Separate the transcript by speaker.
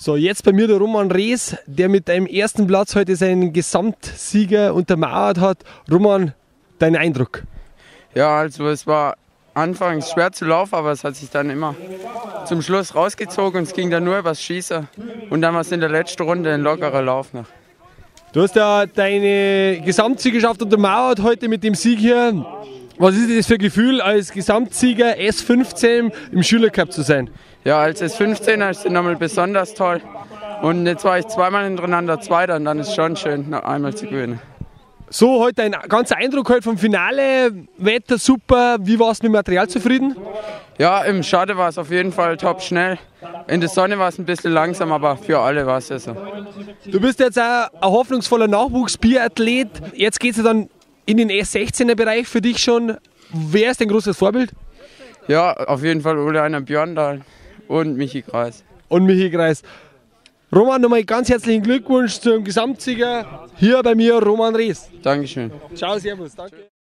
Speaker 1: So, jetzt bei mir der Roman Rees, der mit einem ersten Platz heute seinen Gesamtsieger untermauert hat. Roman, dein Eindruck?
Speaker 2: Ja, also es war anfangs schwer zu laufen, aber es hat sich dann immer zum Schluss rausgezogen und es ging dann nur übers Schießen. Und dann war es in der letzten Runde ein lockerer Lauf noch.
Speaker 1: Du hast ja deine Gesamtsiegerschaft untermauert heute mit dem Sieg hier. Was ist das für ein Gefühl, als Gesamtsieger S15 im Schülercup zu sein?
Speaker 2: Ja, als S15er ist es nochmal besonders toll. Und jetzt war ich zweimal hintereinander Zweiter und dann ist es schon schön, noch einmal zu gewinnen.
Speaker 1: So, heute ein ganzer Eindruck heute vom Finale. Wetter super. Wie warst du mit dem Material zufrieden?
Speaker 2: Ja, im Schatten war es auf jeden Fall top schnell. In der Sonne war es ein bisschen langsam, aber für alle war es ja so.
Speaker 1: Du bist jetzt auch ein hoffnungsvoller Nachwuchs-Biathlet. Jetzt geht es ja dann in den S16er-Bereich für dich schon. Wer ist dein großes Vorbild?
Speaker 2: Ja, auf jeden Fall Ole Einer Björndal und Michi Kreis.
Speaker 1: Und Michi Kreis. Roman, nochmal ganz herzlichen Glückwunsch zum Gesamtsieger. Hier bei mir Roman Rees.
Speaker 2: Dankeschön.
Speaker 1: Ciao, servus. Danke.